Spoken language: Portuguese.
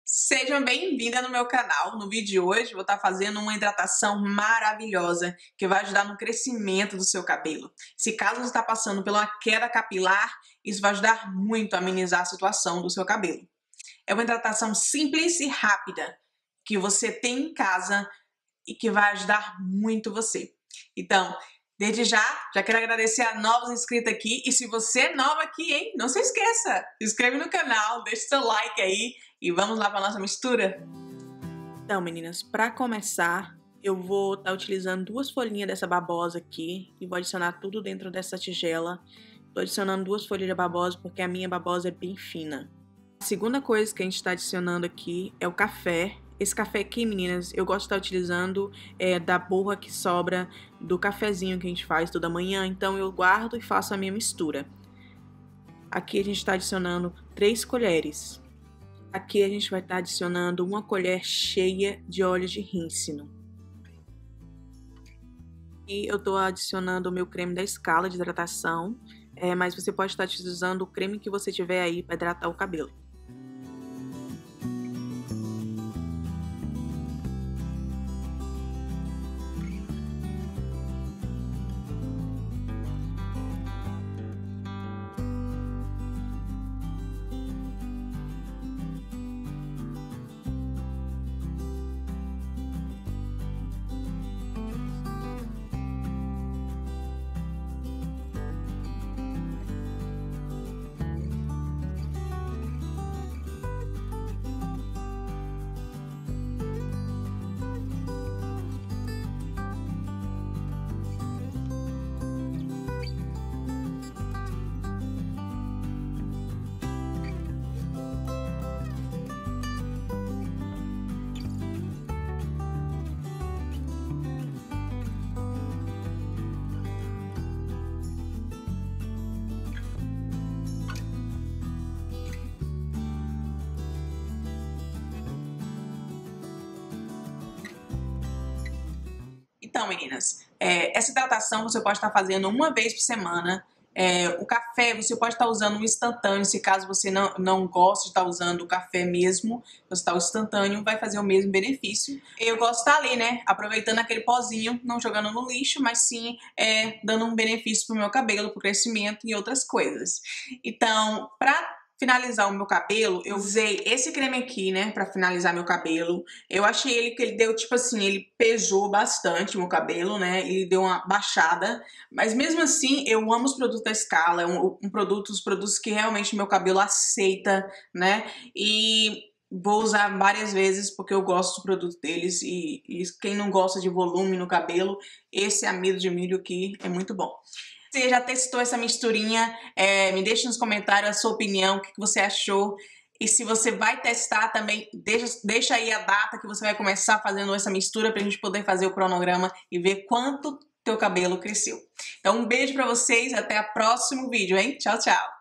Sejam bem-vindas no meu canal. No vídeo de hoje vou estar fazendo uma hidratação maravilhosa que vai ajudar no crescimento do seu cabelo. Se caso você está passando por uma queda capilar, isso vai ajudar muito a amenizar a situação do seu cabelo. É uma hidratação simples e rápida que você tem em casa e que vai ajudar muito você. Então, desde já quero agradecer a novos inscritos aqui. E se você é nova aqui, hein, não se esqueça, se inscreve no canal, deixa seu like aí e vamos lá para nossa mistura? Então, meninas, para começar, eu vou estar utilizando 2 folhinhas dessa babosa aqui e vou adicionar tudo dentro dessa tigela. Tô adicionando 2 folhas de babosa porque a minha babosa é bem fina. A segunda coisa que a gente está adicionando aqui é o café. Esse café aqui, meninas, eu gosto de estar utilizando da borra que sobra do cafezinho que a gente faz toda manhã, então eu guardo e faço a minha mistura. Aqui a gente está adicionando 3 colheres. Aqui a gente vai estar adicionando 1 colher cheia de óleo de rícino. E eu estou adicionando o meu creme da Scala de hidratação, mas você pode estar utilizando o creme que você tiver aí para hidratar o cabelo. Então, meninas, essa hidratação você pode estar fazendo 1 vez por semana. O café você pode estar usando um instantâneo, se caso você não gosta de estar usando o café mesmo, você está o instantâneo, vai fazer o mesmo benefício. Eu gosto de estar ali, né, aproveitando aquele pozinho, não jogando no lixo, mas sim dando um benefício pro meu cabelo, pro crescimento e outras coisas. Então, para finalizar o meu cabelo, eu usei esse creme aqui, né, pra finalizar meu cabelo. Eu achei que ele deu, tipo assim, ele pesou bastante o meu cabelo, né, ele deu uma baixada, mas mesmo assim, eu amo os produtos da Scala, os produtos que realmente meu cabelo aceita, né, e vou usar várias vezes porque eu gosto do produto deles e quem não gosta de volume no cabelo, esse amido de milho aqui é muito bom. Você já testou essa misturinha? Me deixa nos comentários a sua opinião, o que você achou. E se você vai testar também, deixa aí a data que você vai começar fazendo essa mistura pra gente poder fazer o cronograma e ver quanto teu cabelo cresceu. Então um beijo pra vocês, até o próximo vídeo, hein? Tchau, tchau!